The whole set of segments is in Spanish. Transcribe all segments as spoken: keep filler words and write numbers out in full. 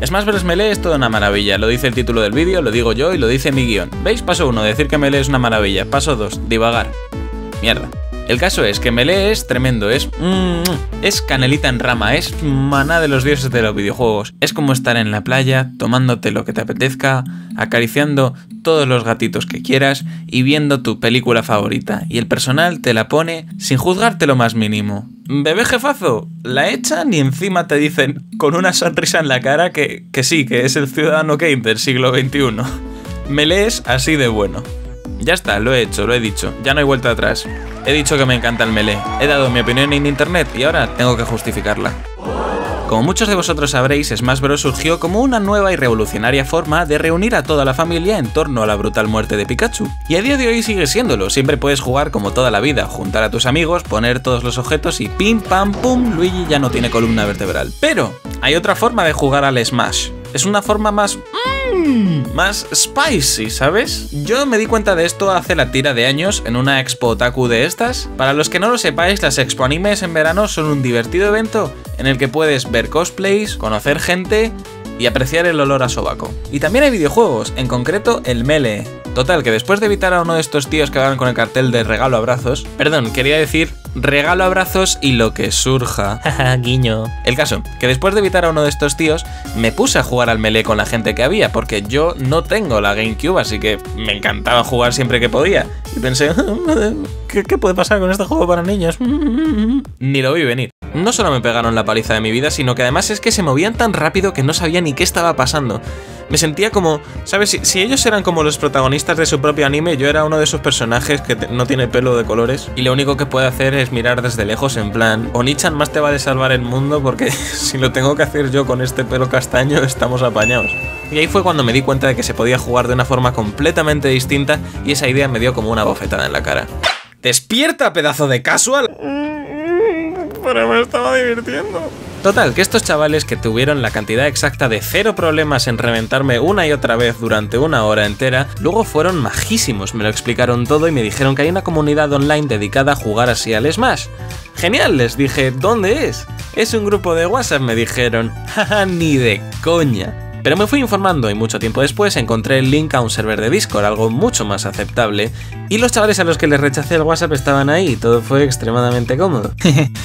Smash bros. Melee es toda una maravilla, lo dice el título del vídeo, lo digo yo y lo dice mi guión. ¿Veis? Paso uno, decir que Melee es una maravilla. Paso dos, divagar. Mierda. El caso es que Melee es tremendo, es... Mm, es canelita en rama, es maná de los dioses de los videojuegos. Es como estar en la playa, tomándote lo que te apetezca, acariciando todos los gatitos que quieras y viendo tu película favorita. Y el personal te la pone sin juzgarte lo más mínimo. Bebé jefazo, la echan y encima te dicen con una sonrisa en la cara que, que sí, que es el ciudadano Kane del siglo veintiuno. Melee es así de bueno. Ya está, lo he hecho, lo he dicho, ya no hay vuelta atrás. He dicho que me encanta el Melee, he dado mi opinión en internet y ahora tengo que justificarla. Como muchos de vosotros sabréis, Smash bros. Surgió como una nueva y revolucionaria forma de reunir a toda la familia en torno a la brutal muerte de Pikachu. Y a día de hoy sigue siéndolo, siempre puedes jugar como toda la vida, juntar a tus amigos, poner todos los objetos y pim pam pum, Luigi ya no tiene columna vertebral. Pero hay otra forma de jugar al Smash. Es una forma más... Mmm, más spicy, ¿sabes? Yo me di cuenta de esto hace la tira de años en una expo otaku de estas. Para los que no lo sepáis, las expo animes en verano son un divertido evento en el que puedes ver cosplays, conocer gente y apreciar el olor a sobaco. Y también hay videojuegos, en concreto el Melee. Total, que después de evitar a uno de estos tíos que hagan con el cartel de regalo abrazos... Perdón, quería decir regalo abrazos y lo que surja. Jaja, guiño. El caso, que después de evitar a uno de estos tíos, me puse a jugar al Melee con la gente que había, porque yo no tengo la GameCube, así que me encantaba jugar siempre que podía. Y pensé, ¿qué, qué puede pasar con este juego para niños? Ni lo vi venir. No solo me pegaron la paliza de mi vida, sino que además es que se movían tan rápido que no sabía ni qué estaba pasando. Me sentía como, ¿sabes? Si, si ellos eran como los protagonistas de su propio anime, yo era uno de esos personajes que te, no tiene pelo de colores y lo único que puede hacer es mirar desde lejos en plan, Onichan más te vale salvar el mundo porque si lo tengo que hacer yo con este pelo castaño estamos apañados. Y ahí fue cuando me di cuenta de que se podía jugar de una forma completamente distinta y esa idea me dio como una bofetada en la cara. ¡Despierta, pedazo de casual! Pero me estaba divirtiendo. Total, que estos chavales que tuvieron la cantidad exacta de cero problemas en reventarme una y otra vez durante una hora entera, luego fueron majísimos, me lo explicaron todo y me dijeron que hay una comunidad online dedicada a jugar así al Smash. Genial, les dije, ¿dónde es? Es un grupo de WhatsApp, me dijeron. Jaja, ni de coña. Pero me fui informando y mucho tiempo después encontré el link a un server de Discord, algo mucho más aceptable, y los chavales a los que les rechacé el WhatsApp estaban ahí y todo fue extremadamente cómodo.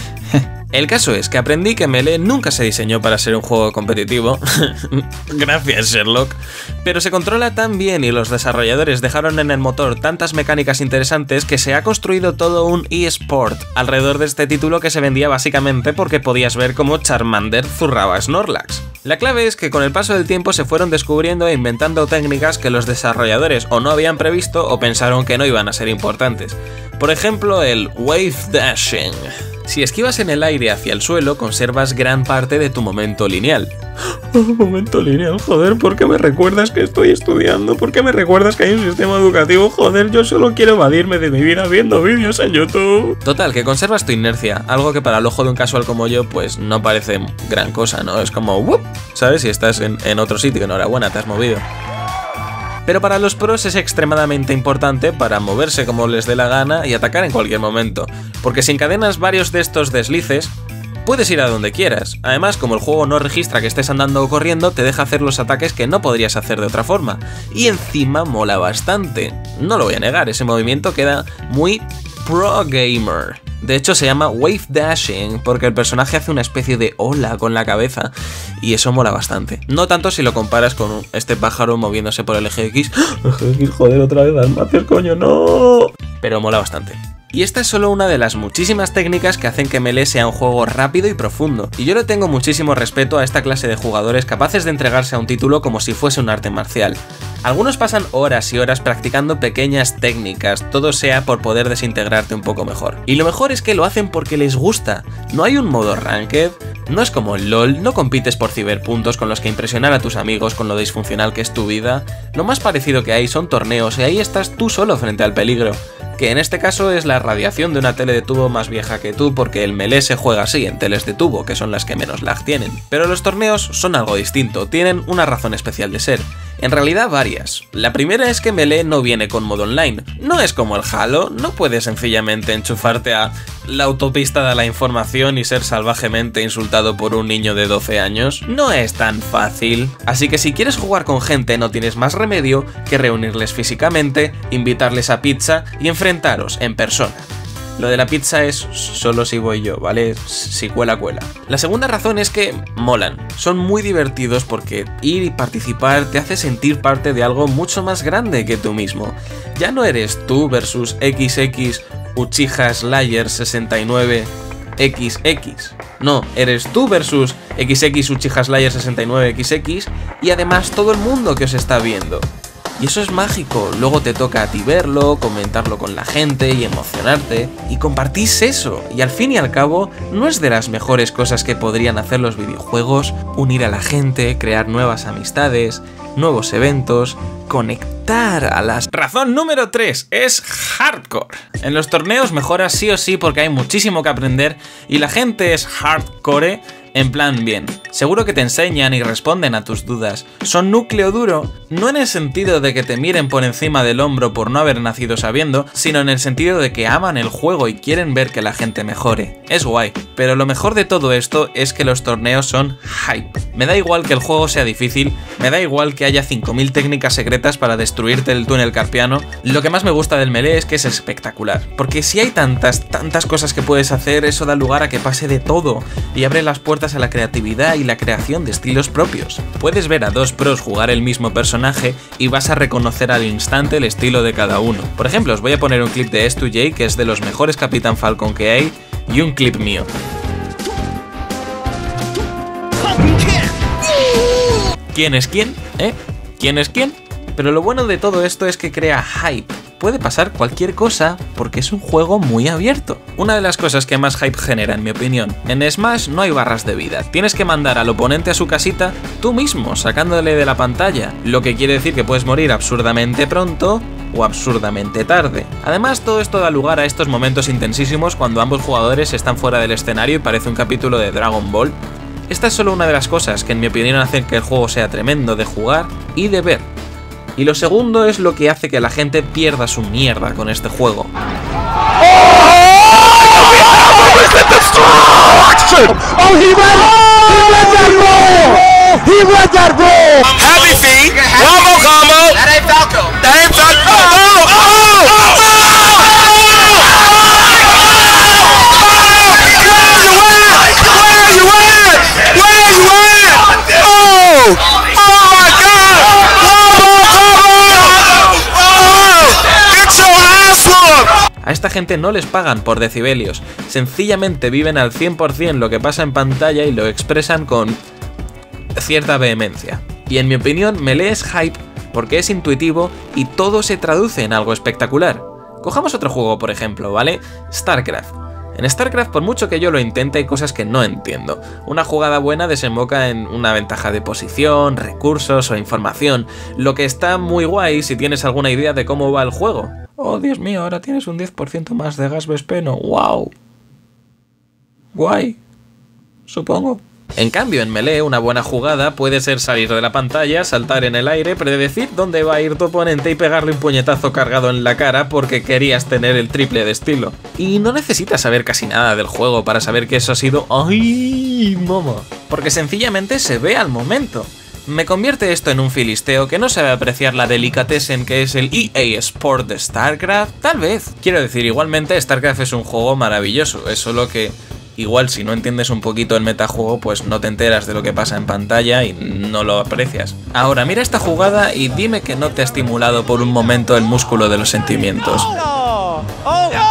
El caso es que aprendí que Melee nunca se diseñó para ser un juego competitivo, gracias Sherlock, pero se controla tan bien y los desarrolladores dejaron en el motor tantas mecánicas interesantes que se ha construido todo un eSport alrededor de este título que se vendía básicamente porque podías ver cómo Charmander zurraba a Snorlax. La clave es que con el paso del tiempo se fueron descubriendo e inventando técnicas que los desarrolladores o no habían previsto o pensaron que no iban a ser importantes. Por ejemplo, el Wave Dashing. Si esquivas en el aire hacia el suelo, conservas gran parte de tu momento lineal. Oh, momento lineal, joder, ¿por qué me recuerdas que estoy estudiando? ¿Por qué me recuerdas que hay un sistema educativo? Joder, yo solo quiero evadirme de mi vida viendo vídeos en YouTube. Total, que conservas tu inercia, algo que para el ojo de un casual como yo, pues no parece gran cosa, ¿no? Es como, ¡wup! ¿Sabes? Si estás en, en otro sitio, enhorabuena, te has movido. Pero para los pros es extremadamente importante para moverse como les dé la gana y atacar en cualquier momento, porque si encadenas varios de estos deslices, puedes ir a donde quieras. Además, como el juego no registra que estés andando o corriendo, te deja hacer los ataques que no podrías hacer de otra forma. Y encima mola bastante. No lo voy a negar, ese movimiento queda muy pro gamer. De hecho se llama Wave Dashing porque el personaje hace una especie de ola con la cabeza y eso mola bastante. No tanto si lo comparas con este pájaro moviéndose por el eje X. Eje X, joder, otra vez Dalmatias, coño, no. Pero mola bastante. Y esta es solo una de las muchísimas técnicas que hacen que Melee sea un juego rápido y profundo, y yo le tengo muchísimo respeto a esta clase de jugadores capaces de entregarse a un título como si fuese un arte marcial. Algunos pasan horas y horas practicando pequeñas técnicas, todo sea por poder desintegrarte un poco mejor. Y lo mejor es que lo hacen porque les gusta, no hay un modo ranked, no es como el LOL, no compites por ciberpuntos con los que impresionar a tus amigos con lo disfuncional que es tu vida, lo más parecido que hay son torneos y ahí estás tú solo frente al peligro. Que en este caso es la radiación de una tele de tubo más vieja que tú porque el Melee se juega así en teles de tubo, que son las que menos lag tienen. Pero los torneos son algo distinto, tienen una razón especial de ser. En realidad varias. La primera es que Melee no viene con modo online. No es como el Halo, no puedes sencillamente enchufarte a la autopista de la información y ser salvajemente insultado por un niño de doce años. No es tan fácil. Así que si quieres jugar con gente no tienes más remedio que reunirles físicamente, invitarles a pizza y enfrentaros en persona. Lo de la pizza es solo si voy yo, ¿vale? Si cuela, cuela. La segunda razón es que molan. Son muy divertidos porque ir y participar te hace sentir parte de algo mucho más grande que tú mismo. Ya no eres tú versus equis equis Uchiha Slayer sesenta y nueve equis equis. No, eres tú versus equis equis Uchiha Slayer sesenta y nueve equis equis y además todo el mundo que os está viendo. Y eso es mágico, luego te toca a ti verlo, comentarlo con la gente y emocionarte, y compartís eso, y al fin y al cabo, no es de las mejores cosas que podrían hacer los videojuegos, unir a la gente, crear nuevas amistades, nuevos eventos, conectar a las... Razón número tres es hardcore. En los torneos mejoras sí o sí porque hay muchísimo que aprender y la gente es hardcore. En plan bien, seguro que te enseñan y responden a tus dudas. Son núcleo duro, no en el sentido de que te miren por encima del hombro por no haber nacido sabiendo, sino en el sentido de que aman el juego y quieren ver que la gente mejore. Es guay, pero lo mejor de todo esto es que los torneos son hype. Me da igual que el juego sea difícil, me da igual que haya cinco mil técnicas secretas para destruirte el túnel carpiano. Lo que más me gusta del Melee es que es espectacular, porque si hay tantas, tantas cosas que puedes hacer, eso da lugar a que pase de todo y abre las puertas a la creatividad y la creación de estilos propios. Puedes ver a dos pros jugar el mismo personaje y vas a reconocer al instante el estilo de cada uno. Por ejemplo, os voy a poner un clip de S dos J, que es de los mejores Capitán Falcon que hay, y un clip mío. ¿Quién es quién? ¿Eh? ¿Quién es quién? Pero lo bueno de todo esto es que crea hype. Puede pasar cualquier cosa porque es un juego muy abierto. Una de las cosas que más hype genera, en mi opinión, en Smash no hay barras de vida. Tienes que mandar al oponente a su casita tú mismo, sacándole de la pantalla, lo que quiere decir que puedes morir absurdamente pronto o absurdamente tarde. Además, todo esto da lugar a estos momentos intensísimos cuando ambos jugadores están fuera del escenario y parece un capítulo de Dragon Ball. Esta es solo una de las cosas que en mi opinión hacen que el juego sea tremendo de jugar y de ver. Y lo segundo es lo que hace que la gente pierda su mierda con este juego. A esta gente no les pagan por decibelios, sencillamente viven al cien por cien lo que pasa en pantalla y lo expresan con cierta vehemencia. Y en mi opinión, Melee es hype porque es intuitivo y todo se traduce en algo espectacular. Cojamos otro juego, por ejemplo, ¿vale? StarCraft. En StarCraft, por mucho que yo lo intente, hay cosas que no entiendo. Una jugada buena desemboca en una ventaja de posición, recursos o información, lo que está muy guay si tienes alguna idea de cómo va el juego. Oh, Dios mío, ahora tienes un diez por ciento más de gas Vespeno. ¡Wow! Guay. Supongo. En cambio, en Melee, una buena jugada puede ser salir de la pantalla, saltar en el aire, predecir dónde va a ir tu oponente y pegarle un puñetazo cargado en la cara porque querías tener el triple de estilo. Y no necesitas saber casi nada del juego para saber que eso ha sido... ¡ay, mamá! Porque sencillamente se ve al momento. ¿Me convierte esto en un filisteo que no sabe apreciar la delicatessen que es el E A Sport de StarCraft? Tal vez. Quiero decir, igualmente StarCraft es un juego maravilloso, es solo que... igual si no entiendes un poquito el metajuego, pues no te enteras de lo que pasa en pantalla y no lo aprecias. Ahora, mira esta jugada y dime que no te ha estimulado por un momento el músculo de los sentimientos. Oh, oh, no!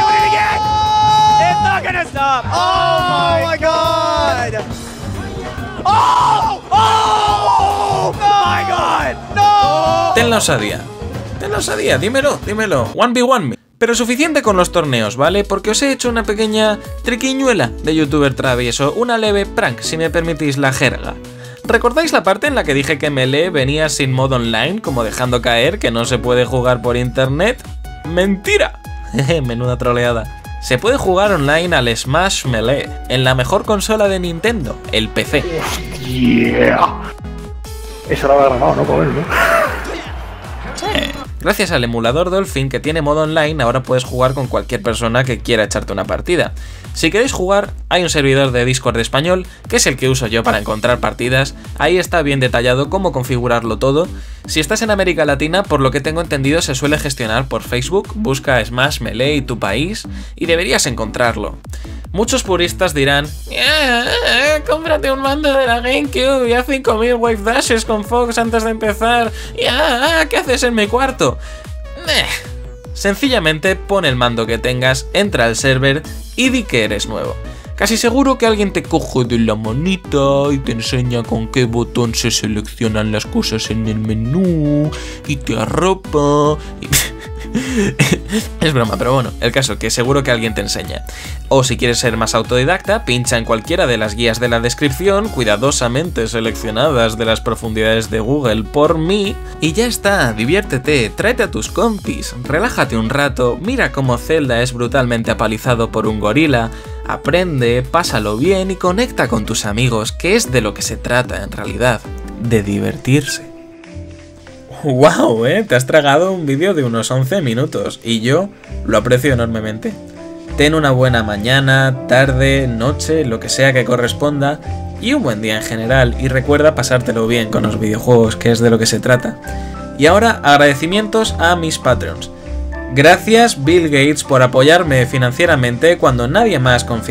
It's not gonna stop! Oh my god! Oh! Oh my god! No! Ten la osadía. Ten la osadía, dímelo, dímelo. one v one me. Pero suficiente con los torneos, ¿vale? Porque os he hecho una pequeña triquiñuela de youtuber travieso, una leve prank, si me permitís la jerga. ¿Recordáis la parte en la que dije que Melee venía sin modo online, como dejando caer que no se puede jugar por internet? ¡Mentira! Jeje, menuda troleada. Se puede jugar online al Smash Melee, en la mejor consola de Nintendo, el P C. Yeah. Eso lo habrá grabado, ¿no? Con él, ¿no? Sí. Gracias al emulador Dolphin que tiene modo online, ahora puedes jugar con cualquier persona que quiera echarte una partida. Si queréis jugar, hay un servidor de Discord de español, que es el que uso yo para encontrar partidas. Ahí está bien detallado cómo configurarlo todo. Si estás en América Latina, por lo que tengo entendido, se suele gestionar por Facebook. Busca Smash Melee y tu país y deberías encontrarlo. Muchos puristas dirán, yeah, cómprate un mando de la GameCube y haz cinco mil wave dashes con Fox antes de empezar. Yeah, ¿qué haces en mi cuarto? Eh. Sencillamente pon el mando que tengas, entra al server y di que eres nuevo. Casi seguro que alguien te coge de la manita y te enseña con qué botón se seleccionan las cosas en el menú y te arropa y... Es broma, pero bueno, el caso que seguro que alguien te enseña. O si quieres ser más autodidacta, pincha en cualquiera de las guías de la descripción, cuidadosamente seleccionadas de las profundidades de Google por mí, y ya está, diviértete, tráete a tus compis, relájate un rato, mira cómo Zelda es brutalmente apalizado por un gorila, aprende, pásalo bien y conecta con tus amigos, que es de lo que se trata en realidad, de divertirse. ¡Wow! ¿eh? Te has tragado un vídeo de unos once minutos y yo lo aprecio enormemente. Ten una buena mañana, tarde, noche, lo que sea que corresponda y un buen día en general y recuerda pasártelo bien con los videojuegos, que es de lo que se trata. Y ahora agradecimientos a mis Patreons. Gracias Bill Gates por apoyarme financieramente cuando nadie más confía.